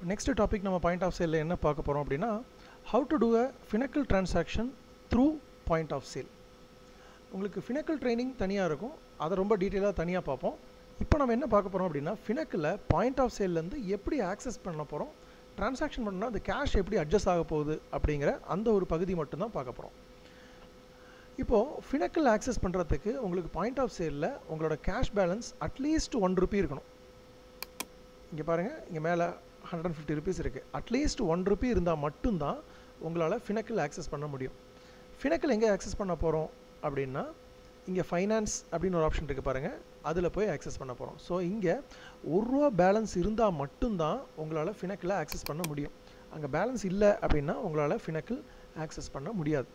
Next topic நம்ம point of சேல்ல என்ன பார்க்க போறோம் அப்படினா how to do a finacle transaction through point of sale. உங்களுக்கு finacle training தனியா இருக்கும். அத ரொம்ப டீடைலா தனியா பார்ப்போம். இப்போ நம்ம என்ன பார்க்க போறோம் அப்படினா finacle point of sale ல இருந்து எப்படி access பண்ண போறோம், transaction பண்ணா அந்த cash எப்படி adjust ஆக போகுது அப்படிங்கற அந்த ஒரு பகுதி மட்டும் தான் பார்க்க போறோம். இப்போ finacle access பண்றதுக்கு உங்களுக்கு point of sale ல உங்களோட cash balance at least 1 rupee இருக்கணும். இங்க பாருங்க, இங்க மேல 150 rupees இருக்கு. At least 1 rupee இருந்தா மட்டும் தான் உங்களால finacle access பண்ண முடியும். finacle எங்க access பண்ண போறோம் அப்படினா இங்க ஃபைனான்ஸ் அப்படின ஒரு ஆப்ஷன் இருக்கு பாருங்க, அதுல போய் access பண்ண போறோம். சோ இங்க 1 ரூபாய் பேலன்ஸ் இருந்தா மட்டும் தான் உங்களால finacle access பண்ண முடியும். அங்க பேலன்ஸ் இல்ல அப்படினா உங்களால finacle access பண்ண முடியாது.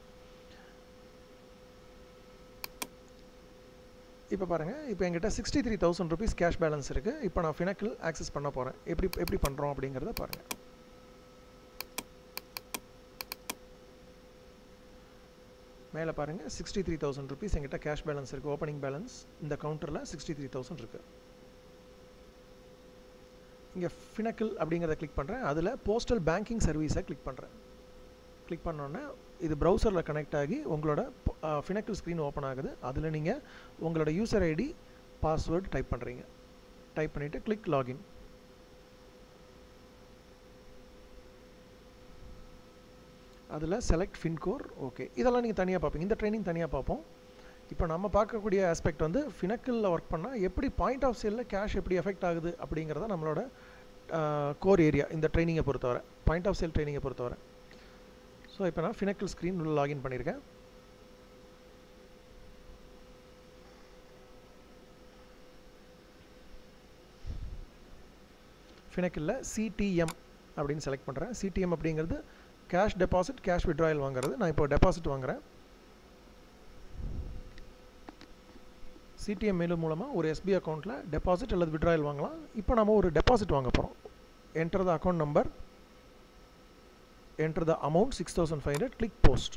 இப்போ பாருங்க, இப்போ என்கிட்ட 63000 rupees cash balance இருக்கு. இப்போ நான் finacle access பண்ண போறேன். எப்படி பண்றோம் அப்படிங்கறத பாருங்க. மேல பாருங்க 63000 rupees என்கிட்ட cash balance இருக்கு. ஓபனிங் பேலன்ஸ் இந்த கவுண்டர்ல 63000 இருக்கு. இங்க finacle அப்படிங்கறத கிளிக் பண்றேன். அதுல postal banking service கிளிக் பண்றேன். கிளிக் பண்ண உடனே இது browserல கனெக்ட் ஆகி உங்களோட finacle screen ஓபன் ஆகுது. அதுல நீங்க உங்களோட யூசர் ஐடி பாஸ்வேர்ட் டைப் பண்றீங்க. டைப் பண்ணிட்டு click login. அதுல select fincore. ஓகே, இதெல்லாம் நீங்க தனியா பாப்பீங்க. இந்த ட்ரெய்னிங் தனியா பாப்போம். இப்போ நம்ம பார்க்கக்கூடிய ஆஸ்பெக்ட் வந்து finacle ல வர்க் பண்ணா எப்படி பாயிண்ட் ஆஃப் சேல்ல cash எப்படி எஃபெக்ட் ஆகுது அப்படிங்கறத நம்மளோட கோர் ஏரியா இந்த ட்ரெய்னிங்கை பொறுத்தவரை, பாயிண்ட் ஆஃப் சேல் ட்ரெய்னிங்கை பொறுத்தவரை. சோ இப்போ நான் finacle screen உள்ள லாகின் பண்ணிருக்கேன். finacle ல CTM அப்படினு செலக்ட் பண்றேன். CTM அப்படிங்கிறது cash deposit cash withdrawal வாங்குறது. நான் இப்போ டெபாசிட் வாங்குறேன். CTM மெயில் மூலமா ஒரு SB அக்கவுண்ட்ல டெபாசிட் அல்லது withdrawal வாங்கலாம். இப்போ நாம ஒரு டெபாசிட் வாங்க போறோம். enter the account number, enter the amount 6500, click post.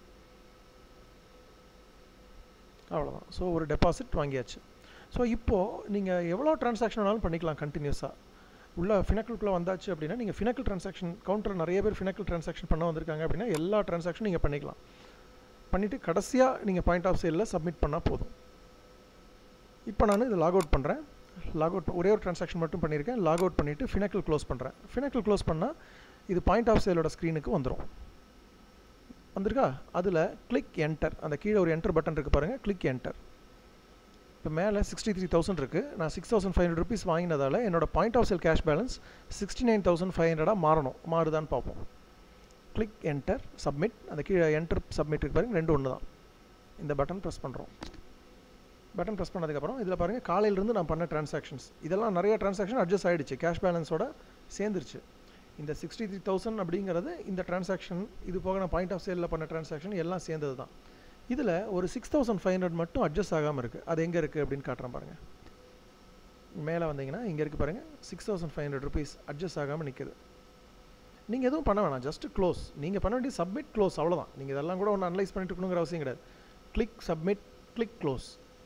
அவ்வளவுதான். சோ ஒரு டெபாசிட் வாங்கியாச்சு. சோ இப்போ நீங்க எவ்வளவு ட்ரான்சாக்ஷன் வேணாலும் பண்ணிக்கலாம் கண்டினியூஸா. உள்ள finacle குள்ள வந்தாச்சு அப்படினா நீங்க finacle transaction கவுண்டர் நிறைய பேர் finacle transaction பண்ண வந்திருக்காங்க அப்படினா எல்லா ட்ரான்சாக்ஷனும் நீங்க பண்ணிக்கலாம். பண்ணிட்டு கடைசியா நீங்க பாயிண்ட் ஆஃப் சேல்ல சப்மிட் பண்ணா போதும். இப்போ நான் இத லாக் அவுட் பண்றேன். லாக் அவுட் ஒரே ஒரு ட்ரான்சாக்ஷன் மட்டும் பண்ணிருக்கேன். லாக் அவுட் பண்ணிட்டு finacle க்ளோஸ் பண்றேன். finacle க்ளோஸ் பண்ணா இது பாயிண்ட் ஆஃப் சேலோட ஸ்கிரீனுக்கு வந்துரும். வந்திருக்கா? அதுல கிளிக் என்டர், அந்த கீழ ஒரு என்டர் பட்டன் இருக்கு பாருங்க, கிளிக் என்டர். இப்போ மேல 63000 இருக்கு. நான் 6500 rupees வாங்கினதால என்னோட point of sale cash balance 69500 மாறணும். மாறுதான்னு பாப்போம். Click enter, submit. அந்த கீழ என்டர் சப்மிட் இருக்கு பாருங்க, ரெண்டும் ஒண்ணு தான். இந்த பட்டன் பிரஸ் பண்றோம். பட்டன் பிரஸ் பண்ணதுக்கு அப்புறம் இதுல பாருங்க காலையில இருந்து நான் பண்ண ட்ரான்சாக்ஷன்ஸ் இதெல்லாம் நிறைய ட்ரான்சாக்ஷன் அட்ஜஸ்ட் ஆயிடுச்சு. கேஷ் பேலன்ஸோட சேர்ந்துருச்சு. இந்த 63000 அப்படிங்கிறது இந்த ட்ரான்சாக்ஷன், இது போக நான் பாயிண்ட் ஆஃப் சேல்ல பண்ண ட்ரான்சாக்ஷன் எல்லாம் சேர்ந்தது தான். இதுல ஒரு 6500 மட்டும் அட்ஜஸ்ட் ஆகாம இருக்கு. அது எங்க இருக்கு அப்படினு காட்றேன் பாருங்க. மேல வந்தீங்கன்னா இங்க இருக்கு பாருங்க, 6500 rupees அட்ஜஸ்ட் ஆகாம நிக்குது. நீங்க எதுவும் பண்ண வேணாம், ஜஸ்ட் க்ளோஸ். நீங்க பண்ண வேண்டிய சப்மிட் க்ளோஸ் அவ்வளவுதான். நீங்க இதெல்லாம் கூட ஒன்னு அனலைஸ் பண்ணிட்டு இருக்கணும்ங்கற அவசியம் கிடையாது. Click submit, click close.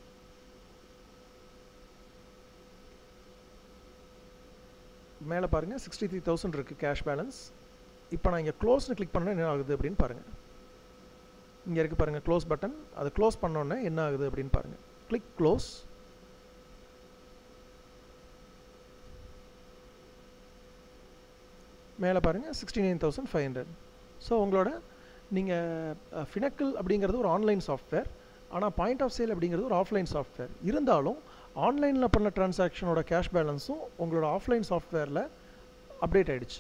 மேல பாருங்க 63000 இருக்கு கேஷ் பேலன்ஸ். இப்போ நான் இங்க க்ளோஸ்னு கிளிக் பண்ணா என்ன ஆகுது அப்படினு பாருங்க. இங்க இருக்கு பாருங்க க்ளோஸ் பட்டன். அது க்ளோஸ் பண்ண உடனே என்ன ஆகுது அப்படினு பாருங்க. Click close. மேல பாருங்க 69500. சோ உங்களோட நீங்க finacle அப்படிங்கிறது ஒரு ஆன்லைன் சாஃப்ட்வேர். ஆனா பாயிண்ட் ஆஃப் சேல் அப்படிங்கிறது ஒரு ஆஃப்லைன் சாஃப்ட்வேர். இருந்தாலும் ஆன்லைன்ல பண்ண ட்ரான்சாக்ஷனோட கேஷ் பேலன்ஸும் உங்களோட ஆஃப்லைன் சாஃப்ட்வேர்ல அப்டேட் ஆயிடுச்சு.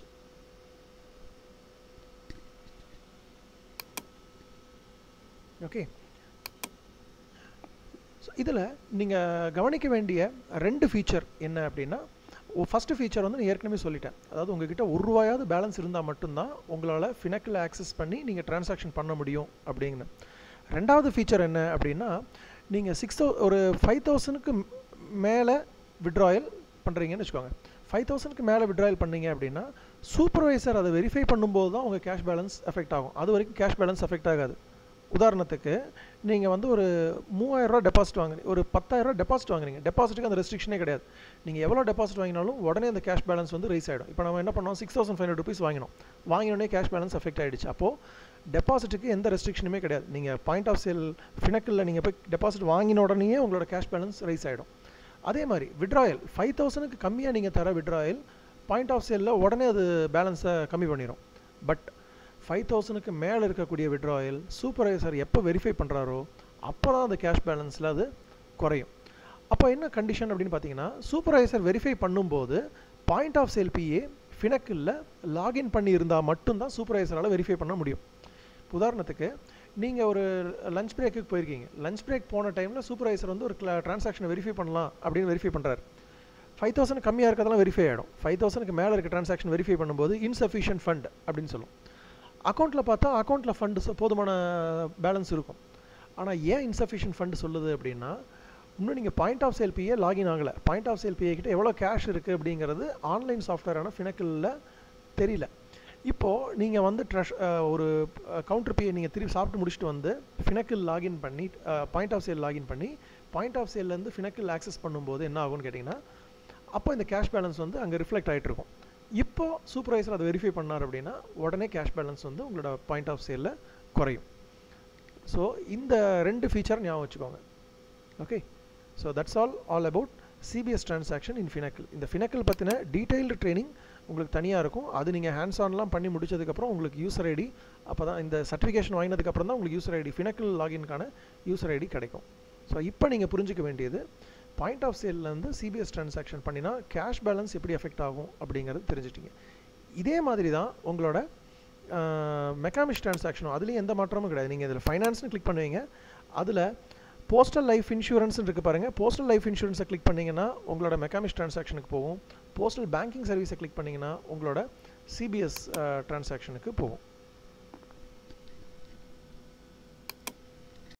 ஓகே, சோ இதுல நீங்க கவனிக்க வேண்டிய ரெண்டு ஃபீச்சர் என்ன அப்படினா, ஃபர்ஸ்ட் ஃபீச்சர் வந்து நான் ஏற்கனவே சொல்லிட்டேன். அதாவது உங்ககிட்ட 1 ரூபாயாவது பேலன்ஸ் இருந்தா மட்டும் தான் உங்களால finacle access பண்ணி நீங்க ட்ரான்சாக்ஷன் பண்ண முடியும் அப்படிங்க. ரெண்டாவது ஃபீச்சர் என்ன அப்படினா, நீங்க 5000க்கு மேல withdrawal பண்றீங்கன்னு வெச்சுக்கோங்க. 5000க்கு மேல withdrawal பண்ணீங்க அப்படினா சூப்பர்வைசர் அதை வெரிஃபை பண்ணும்போது தான் உங்க கேஷ் பேலன்ஸ் எஃபெக்ட் ஆகும். அது வரைக்கும் கேஷ் பேலன்ஸ் எஃபெக்ட் ஆகாது. உதாரணத்துக்கு நீங்கள் வந்து ஒரு 3000 ரூபா டெபாசிட் வாங்குறீங்க, ஒரு 10,000 ரூபா டெபாசிட் வாங்குறீங்க. டெபாசிட்டுக்கு அந்த ரெஸ்ட்ரிக்ஷனே கிடையாது. நீங்கள் எவ்வளோ டெபாசிட் வாங்கினாலும் உடனே அந்த கேஷ் பேலன்ஸ் வந்து ரைஸ் ஆகிடும். இப்போ நம்ம என்ன பண்ணோம், 6,500 rupees வாங்கினோம், வாங்கினோடனே கேஷ் பேலன்ஸ் அஃபெக்ட் ஆகிடுச்சு. அப்போது டெபாசிட்டுக்கு எந்த ரெஸ்ட்ரிக்ஷனுமே கிடையாது. நீங்கள் பாயிண்ட் ஆஃப் சேல் ஃபினக்கிளில் நீங்கள் போய் டெபாசிட் வாங்கின உடனே உங்களோட கேஷ் பேலன்ஸ் ரைஸ் ஆகிடும். அதே மாதிரி விட்ராயல் 5,000க்கு கம்மியாக நீங்கள் தர விட்ராயல் பாயிண்ட் ஆஃப் சேலில் உடனே அது பேலன்ஸை கம்மி பண்ணிடும். பட் 5,000க்கு மேலே இருக்கக்கூடிய விட்ராயல் சூப்பர்வைசர் எப்போ வெரிஃபை பண்ணுறாரோ அப்போ தான் அந்த கேஷ் பேலன்ஸில் அது குறையும். அப்போ என்ன கண்டிஷன் அப்படின்னு பார்த்தீங்கன்னா, சூப்பர்வைசர் வெரிஃபை பண்ணும்போது பாயிண்ட் ஆஃப் சேல் பிஏ ஃபினக்கிளில் லாகின் பண்ணி இருந்தால் மட்டும்தான் சூப்பர்வைசரால் வெரிஃபை பண்ண முடியும். உதாரணத்துக்கு நீங்கள் ஒரு லஞ்ச் பிரேக்குக்கு போயிருக்கீங்க. லஞ்ச் பிரேக் போன டைமில் சூப்பர்வைசர் வந்து ஒரு ட்ரான்சாக்ஷனை வெரிஃபை பண்ணலாம் அப்படின்னு வெரிஃபை பண்ணுறாரு. 5,000 கம்மியாக இருக்கிறதெல்லாம் வெரிஃபை ஆகிடும். 5,000க்கு மேலே இருக்க ட்ரான்சாக்ஷன் வெரிஃபை பண்ணும்போது இன்சஃபிஷியன்ட் ஃபண்ட் அப்படின்னு சொல்லும். அக்கௌண்ட்டில் பார்த்தா அக்கௌண்ட்டில் ஃபண்டு போதுமான பேலன்ஸ் இருக்கும். ஆனால் ஏன் இன்சஃபிஷியன்ட் ஃபண்ட் சொல்லுது அப்படின்னா, இன்னும் நீங்கள் point of sale BA login ஆகலை. பாயிண்ட் ஆஃப் சேல் பிஏ கிட்ட எவ்வளோ கேஷ் இருக்குது அப்படிங்கிறது ஆன்லைன் சாஃப்ட்வேரான ஃபினக்கிளில் தெரியல. இப்போது நீங்கள் வந்து ஒரு கவுண்டர் பிஏ நீங்கள் திருப்பி சாப்பிட்டு முடிச்சுட்டு வந்து ஃபினக்கிள் லாகின் பண்ணி பாயிண்ட் ஆஃப் சேல் லாகின் பண்ணி பாயிண்ட் ஆஃப் சேல்லேருந்து ஃபினக்கிள் ஆக்சஸ் பண்ணும்போது என்ன ஆகும்னு கேட்டிங்கன்னா, அப்போ இந்த கேஷ் பேலன்ஸ் வந்து அங்கே ரிஃப்ளெக்ட் ஆகிட்டு இருக்கும். இப்போது சூப்பர்வைசர் அதை வெரிஃபை பண்ணார் அப்படின்னா உடனே கேஷ் பேலன்ஸ் வந்து உங்களோட பாயிண்ட் ஆஃப் சேலில் குறையும். ஸோ இந்த 2 ஃபீச்சர் ஞாபகம் வச்சுக்கோங்க. Okay, so that's all about CBS transaction in Finacle. இந்த ஃபினக்கிள் பற்றின டீட்டெயில்டு ட்ரைனிங் உங்களுக்கு தனியாக இருக்கும். அது நீங்கள் ஹேண்ட்ஸ் ஆன்லாம் பண்ணி முடிச்சதுக்கப்புறம் உங்களுக்கு யூசர் ஐடி, அப்போ தான் இந்த சர்டிஃபிகேஷன் வாங்கினதுக்கப்புறம் தான் உங்களுக்கு யூசர் ஐடி, ஃபினக்கிள் லாகின்கான யூசர் ஐடி கிடைக்கும். ஸோ இப்போ நீங்கள் புரிஞ்சிக்க வேண்டியது, பாயிண்ட் ஆஃப் சேல்லேருந்து சிபிஎஸ் ட்ரான்சாக்ஷன் பண்ணினா கேஷ் பேலன்ஸ் எப்படி எஃபெக்ட் ஆகும் அப்படிங்கிறது தெரிஞ்சிட்டிங்க. இதே மாதிரி தான் உங்களோட மெக்காமிக்ஸ் ட்ரான்சாக்ஷனும், அதுலேயும் எந்த மாற்றமும் கிடையாது. நீங்கள் இதில் ஃபைனான்ஸ்னு கிளிக் பண்ணுவீங்க, அதில் போஸ்டல் லைஃப் இன்சூரன்ஸ் இருக்குது பாருங்கள். போஸ்டல் லைஃப் இன்சூரன்ஸை கிளிக் பண்ணிங்கன்னா உங்களோட மெக்காமிக்ஸ் ட்ரான்சாக்ஷனுக்கு போகும். போஸ்டல் பேங்கிங் சர்வீஸை கிளிக் பண்ணிங்கன்னா உங்களோட சிபிஎஸ் ட்ரான்சாக்ஷனுக்கு போகும்.